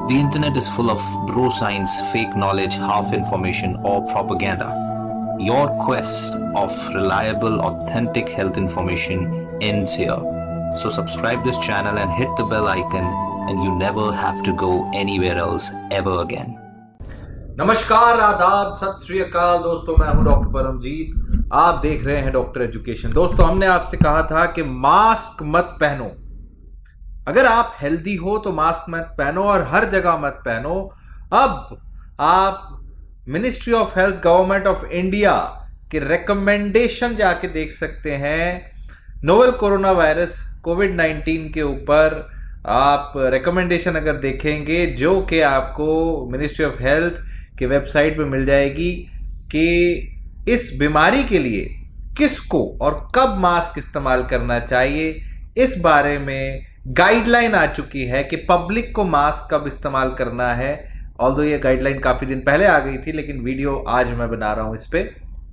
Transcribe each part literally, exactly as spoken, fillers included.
The internet is full of bro science, fake knowledge, half information, or propaganda. Your quest of reliable, authentic health information ends here. So subscribe this channel and hit the bell icon, and you never have to go anywhere else ever again. नमस्कार, आदाब, सत श्री अकाल दोस्तों, मैं हूं doctor Paramjit. आप देख रहे हैं डॉक्टर एजुकेशन। दोस्तों, हमने आपसे कहा था कि मास्क मत पहनो। अगर आप हेल्दी हो तो मास्क मत पहनो और हर जगह मत पहनो। अब आप ministry of health, government of India के रिकमेंडेशन जाके देख सकते हैं। Novel corona virus covid nineteen के ऊपर आप रिकमेंडेशन अगर देखेंगे, जो कि आपको मिनिस्ट्री ऑफ हेल्थ के वेबसाइट पे मिल जाएगी, कि इस बीमारी के लिए किसको और कब मास्क इस्तेमाल करना चाहिए, इस बारे में गाइडलाइन आ चुकी है कि पब्लिक को मास्क कब इस्तेमाल करना है। ऑल्दो ये गाइडलाइन काफी दिन पहले आ गई थी, लेकिन वीडियो आज मैं बना रहा हूं इस पे।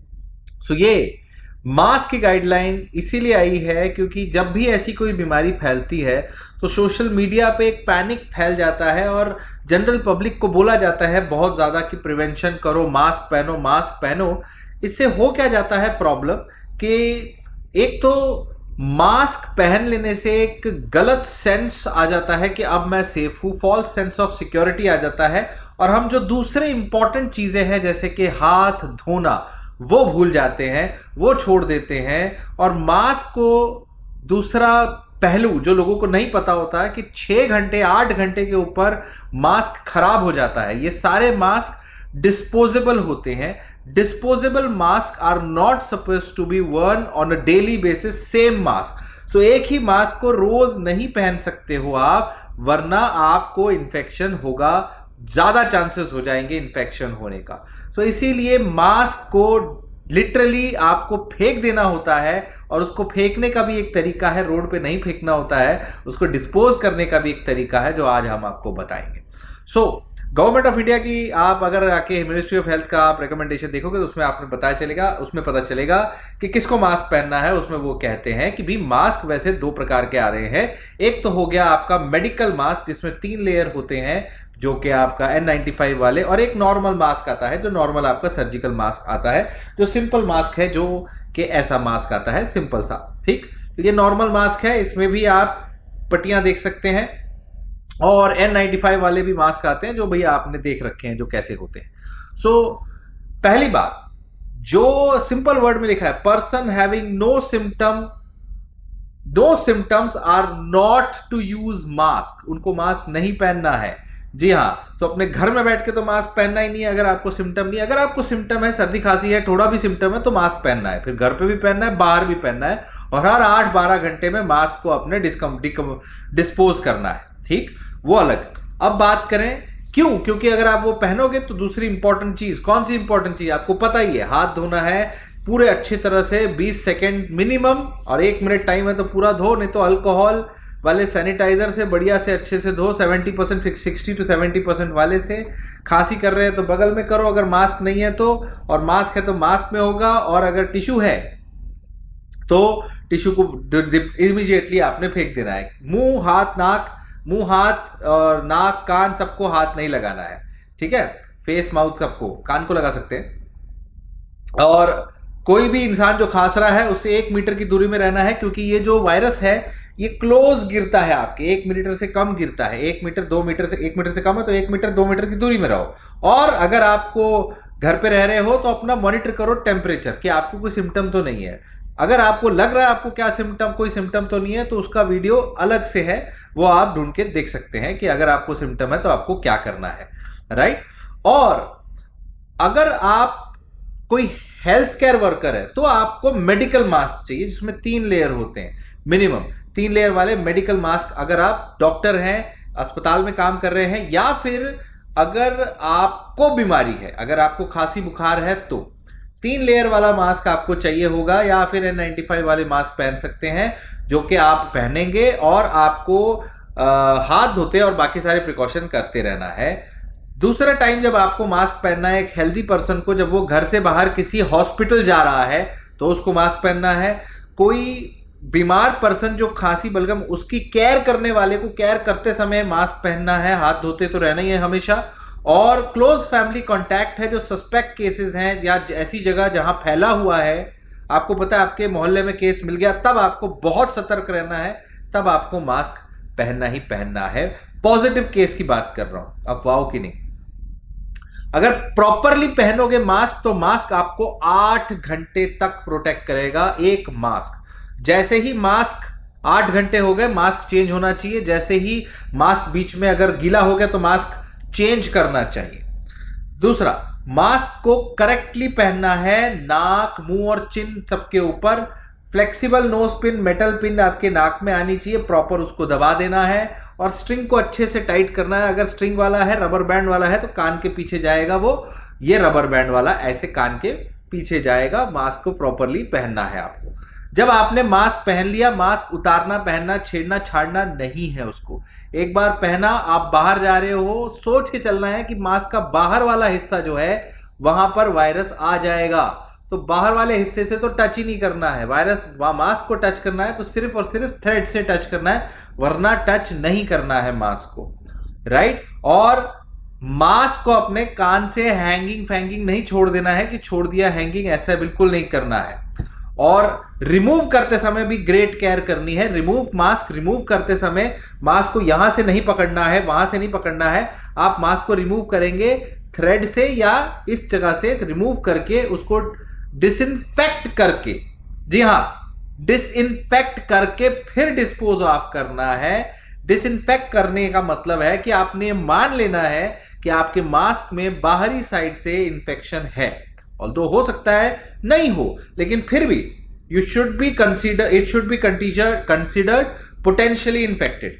सो ये मास्क की गाइडलाइन इसीलिए आई है क्योंकि जब भी ऐसी कोई बीमारी फैलती है तो सोशल मीडिया पे एक पैनिक फैल जाता है और जनरल पब्लिक को बोला जाता है बहुत ज़्यादा कि प्रिवेंशन करो, मास्क पहनो, मास्क पहनो। इससे हो क्या जाता है प्रॉब्लम कि एक तो मास्क पहन लेने से एक गलत सेंस आ जाता है कि अब मैं सेफ हूँ, फॉल्स सेंस ऑफ सिक्योरिटी आ जाता है, और हम जो दूसरे इंपॉर्टेंट चीज़ें हैं जैसे कि हाथ धोना वो भूल जाते हैं, वो छोड़ देते हैं। और मास्क को दूसरा पहलू जो लोगों को नहीं पता होता है कि छः घंटे आठ घंटे के ऊपर मास्क खराब हो जाता है। ये सारे मास्क डिस्पोजेबल होते हैं। Disposable mask are not suppose to be worn on a daily basis same mask. So एक ही मास्क को रोज नहीं पहन सकते हो आप, वरना आपको इन्फेक्शन होगा, ज्यादा चांसेस हो जाएंगे इन्फेक्शन होने का। सो so, इसीलिए मास्क को लिटरली आपको फेंक देना होता है, और उसको फेंकने का भी एक तरीका है, रोड पे नहीं फेंकना होता है, उसको डिस्पोज करने का भी एक तरीका है जो आज हम आपको बताएंगे। So so, government of India की आप अगर आके मिनिस्ट्री ऑफ हेल्थ का आप रिकमेंडेशन देखोगे तो उसमें आपने बताया चलेगा, उसमें पता चलेगा कि किसको मास्क पहनना है। उसमें वो कहते हैं कि भी मास्क वैसे दो प्रकार के आ रहे हैं। एक तो हो गया आपका मेडिकल मास्क जिसमें तीन लेयर होते हैं, जो कि आपका एन नाइंटी फाइव वाले, और एक नॉर्मल मास्क आता है जो नॉर्मल आपका सर्जिकल मास्क आता है, जो सिंपल मास्क है, जो कि ऐसा मास्क आता है सिंपल सा। ठीक, तो ये नॉर्मल मास्क है, इसमें भी आप पट्टियां देख सकते हैं। और एन नाइंटी फाइव वाले भी मास्क आते हैं जो भैया आपने देख रखे हैं जो कैसे होते हैं। सो so, पहली बात, जो सिंपल वर्ड में लिखा है, person having no symptom no symptoms are not to use mask, उनको मास्क नहीं पहनना है। जी हाँ, तो अपने घर में बैठ के तो मास्क पहनना ही नहीं है अगर आपको सिम्टम नहीं है। अगर आपको सिम्टम है, सर्दी खांसी है, थोड़ा भी सिम्टम है, तो मास्क पहनना है। फिर घर पे भी पहनना है, बाहर भी पहनना है, और हर आठ बारह घंटे में मास्क को अपने डिस्कम डिस्पोज करना है। ठीक, वो अलग। अब बात करें क्यों, क्योंकि अगर आप वो पहनोगे तो दूसरी इंपॉर्टेंट चीज, कौन सी इंपॉर्टेंट चीज आपको पता ही है, हाथ धोना है पूरे अच्छी तरह से, बीस सेकेंड मिनिमम, और एक मिनट टाइम है तो पूरा धो, नहीं तो अल्कोहल वाले सैनिटाइजर से बढ़िया से अच्छे से धो, seventy percent sixty to seventy percent वाले से। खांसी कर रहे हैं तो बगल में करो, अगर मास्क नहीं है तो, और मास्क है तो मास्क में होगा, और अगर टिश्यू है तो टिश्यू को इमीडिएटली आपने फेंक देना है। मुंह हाथ नाक मुंह हाथ और नाक कान सबको हाथ नहीं लगाना है। ठीक है, फेस माउथ सबको, कान को लगा सकते हैं। और कोई भी इंसान जो खांस रहा है उससे एक मीटर की दूरी में रहना है, क्योंकि ये जो वायरस है ये क्लोज गिरता है, आपके एक मीटर से कम गिरता है। एक मीटर दो मीटर से एक मीटर से कम है तो एक मीटर दो मीटर की दूरी में रहो। और अगर आपको घर पे रह रहे हो तो अपना मॉनिटर करो टेम्परेचर, कि आपको कोई सिम्टम तो नहीं है। अगर आपको लग रहा है आपको क्या सिम्टम, कोई सिम्टम तो नहीं है, तो उसका वीडियो अलग से है, वो आप ढूंढ के देख सकते हैं कि अगर आपको सिम्टम है तो आपको क्या करना है। राइट, और अगर आप कोई हेल्थ केयर वर्कर है तो आपको मेडिकल मास्क चाहिए जिसमें तीन लेयर होते हैं, मिनिमम तीन लेयर वाले मेडिकल मास्क। अगर आप डॉक्टर हैं, अस्पताल में काम कर रहे हैं, या फिर अगर आपको बीमारी है, अगर आपको खांसी बुखार है, तो तीन लेयर वाला मास्क आपको चाहिए होगा, या फिर एन नाइंटी फाइव वाले मास्क पहन सकते हैं, जो कि आप पहनेंगे, और आपको आ, हाथ धोते और बाकी सारे प्रिकॉशन करते रहना है। दूसरा टाइम जब आपको मास्क पहनना है एक हेल्दी पर्सन को, जब वो घर से बाहर किसी हॉस्पिटल जा रहा है तो उसको मास्क पहनना है। कोई बीमार पर्सन जो खांसी बलगम, उसकी केयर करने वाले को केयर करते समय मास्क पहनना है, हाथ धोते तो रहना ही है हमेशा। और क्लोज फैमिली कांटेक्ट है, जो सस्पेक्ट केसेस हैं या ऐसी जगह जहां फैला हुआ है, आपको पता है आपके मोहल्ले में केस मिल गया, तब आपको बहुत सतर्क रहना है, तब आपको मास्क पहनना ही पहनना है। पॉजिटिव केस की बात कर रहा हूं, अफवाहों की नहीं। अगर प्रॉपरली पहनोगे मास्क तो मास्क आपको आठ घंटे तक प्रोटेक्ट करेगा। एक मास्क, जैसे ही मास्क आठ घंटे हो गए मास्क चेंज होना चाहिए। जैसे ही मास्क बीच में अगर गीला हो गया तो मास्क चेंज करना चाहिए। दूसरा, मास्क को करेक्टली पहनना है, नाक, मुंह और चिन सबके ऊपर। Flexible nose pin, metal pin आपके नाक में आनी चाहिए, प्रॉपर उसको दबा देना है और स्ट्रिंग को अच्छे से टाइट करना है। अगर स्ट्रिंग वाला है, रबर बैंड वाला है तो कान के पीछे जाएगा वो, ये रबर बैंड वाला ऐसे कान के पीछे जाएगा। मास्क को प्रॉपरली पहनना है आपको। जब आपने मास्क पहन लिया, मास्क उतारना, पहनना, छेड़ना, छाड़ना नहीं है उसको। एक बार पहना, आप बाहर जा रहे हो, सोच के चलना है कि मास्क का बाहर वाला हिस्सा जो है वहां पर वायरस आ जाएगा, तो बाहर वाले हिस्से से तो टच ही नहीं करना है। वायरस मास्क को टच करना है तो सिर्फ और सिर्फ थ्रेड से टच करना है, वरना टच नहीं करना है मास्क को, राइट। और मास्क को अपने कान से हैंगिंग फैंगिंग नहीं छोड़ देना है कि छोड़ दिया हैंगिंग, ऐसा बिल्कुल नहीं करना है। और रिमूव करते समय भी ग्रेट केयर करनी है। रिमूव मास्क रिमूव करते समय मास्क को यहां से नहीं पकड़ना है, वहां से नहीं पकड़ना है। आप मास्क को रिमूव करेंगे थ्रेड से या इस जगह से रिमूव करके उसको डिसइंफेक्ट करके, जी हां, डिसइंफेक्ट करके फिर डिस्पोज ऑफ करना है। डिसइंफेक्ट करने का मतलब है कि आपने मान लेना है कि आपके मास्क में बाहरी साइड से इंफेक्शन है। ऑल्दो हो सकता है नहीं हो, लेकिन फिर भी you should be consider it should be considered potentially infected.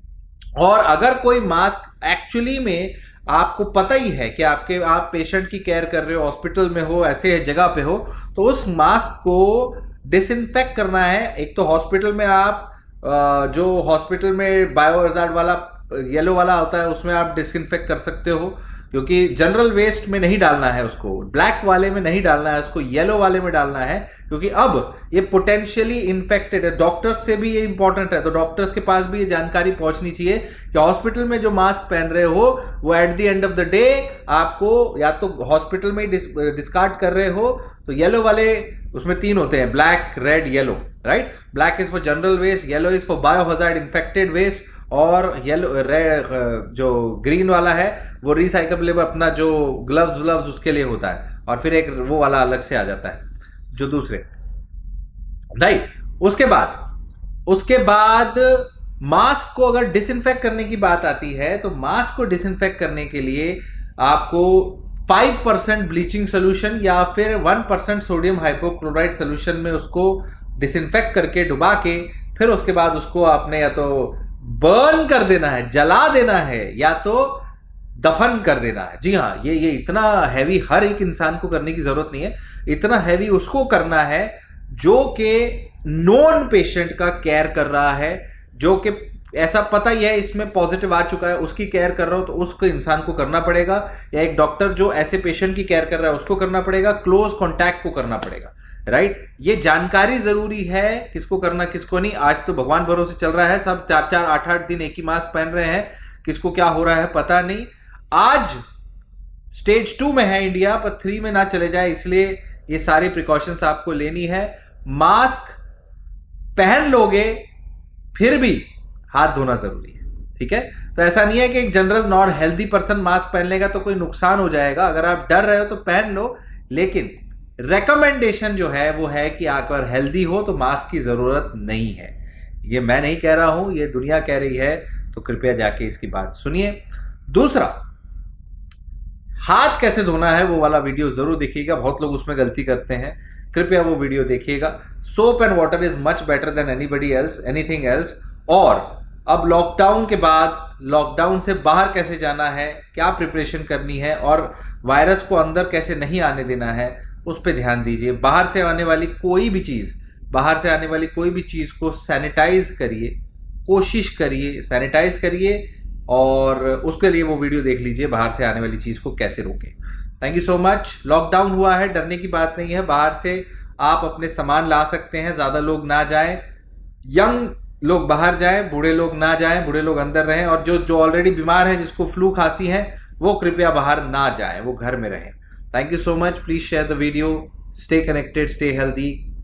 और अगर कोई मास्क एक्चुअली में आपको पता ही है कि आपके आप पेशेंट की केयर कर रहे हो, हॉस्पिटल में हो, ऐसे जगह पे हो, तो उस मास्क को डिसइंफेक्ट करना है। एक तो हॉस्पिटल में आप जो हॉस्पिटल में बायो हजार्ड वाला येलो वाला होता है उसमें आप डिसइंफेक्ट कर सकते हो, क्योंकि जनरल वेस्ट में नहीं डालना है उसको, ब्लैक वाले में नहीं डालना है उसको, येलो वाले में डालना है, क्योंकि अब ये पोटेंशियली इन्फेक्टेड है। डॉक्टर्स से भी ये इंपॉर्टेंट है, तो डॉक्टर्स के पास भी ये जानकारी पहुंचनी चाहिए कि हॉस्पिटल में जो मास्क पहन रहे हो वो at the end of the day आपको या तो हॉस्पिटल में डिस, डिस्कार्ड कर रहे हो तो येलो वाले, उसमें तीन होते हैं, black, red, yellow, right. Black is for general waste, yellow is for bio hazard infected waste, और येलो जो ग्रीन वाला है वो रिसाइकलेबल, अपना जो ग्लव्स व्लव्स उसके लिए होता है, और फिर एक वो वाला अलग से आ जाता है जो दूसरे, राइट। उसके बाद उसके बाद मास्क को अगर डिसइंफेक्ट करने की बात आती है तो मास्क को डिसइंफेक्ट करने के लिए आपको फाइव परसेंट ब्लीचिंग सोल्यूशन या फिर one percent sodium hypochloride solution में उसको डिसइंफेक्ट करके डुबा के फिर उसके बाद उसको आपने या तो बर्न कर देना है, जला देना है, या तो दफन कर देना है। जी हाँ, ये ये इतना हैवी हर एक इंसान को करने की जरूरत नहीं है, इतना हैवी उसको करना है जो कि नॉन पेशेंट का केयर कर रहा है, जो कि ऐसा पता ही है इसमें पॉजिटिव आ चुका है, उसकी केयर कर रहा हो तो उसको इंसान को करना पड़ेगा, या एक डॉक्टर जो ऐसे पेशेंट की केयर कर रहा है उसको करना पड़ेगा, क्लोज कॉन्टैक्ट को करना पड़ेगा, राइट। ये जानकारी जरूरी है किसको करना किसको नहीं। आज तो भगवान भरोसे चल रहा है, सब चार चार आठ आठ दिन एक ही मास्क पहन रहे हैं, किसको क्या हो रहा है पता नहीं। आज स्टेज टू में है इंडिया, पर थ्री में ना चले जाए, इसलिए ये सारी प्रिकॉशंस आपको लेनी है। मास्क पहन लोगे फिर भी हाथ धोना जरूरी है, ठीक है। तो ऐसा नहीं है कि एक general non healthy person mask पहन लेगा तो कोई नुकसान हो जाएगा। अगर आप डर रहे हो तो पहन लो, लेकिन रेकमेंडेशन जो है वो है कि अगर हेल्दी हो तो मास्क की जरूरत नहीं है। ये मैं नहीं कह रहा हूं, ये दुनिया कह रही है, तो कृपया जाके इसकी बात सुनिए। दूसरा, हाथ कैसे धोना है वो वाला वीडियो जरूर देखिएगा, बहुत लोग उसमें गलती करते हैं, कृपया वो वीडियो देखिएगा। Soap and water is much better than anybody else anything else. और अब लॉकडाउन के बाद, लॉकडाउन से बाहर कैसे जाना है, क्या प्रिपरेशन करनी है, और वायरस को अंदर कैसे नहीं आने देना है, उस पर ध्यान दीजिए। बाहर से आने वाली कोई भी चीज बाहर से आने वाली कोई भी चीज को सैनिटाइज करिए, कोशिश करिए सैनिटाइज करिए, और उसके लिए वो वीडियो देख लीजिए, बाहर से आने वाली चीज को कैसे रोकें। Thank you so much. Lockdown हुआ है, डरने की बात नहीं है, बाहर से आप अपने सामान ला सकते हैं, ज्यादा लोग ना जाएं, यंग लोग बाहर जाएं, बूढ़े लोग ना जाएं, बूढ़े लोग अंदर रहें, और जो जो ऑलरेडी बीमार हैं, जिसको फ्लू खांसी है, वो कृपया बाहर ना जाएं, वो घर में रहें। Thank you so much. Please share the video. Stay connected, stay healthy.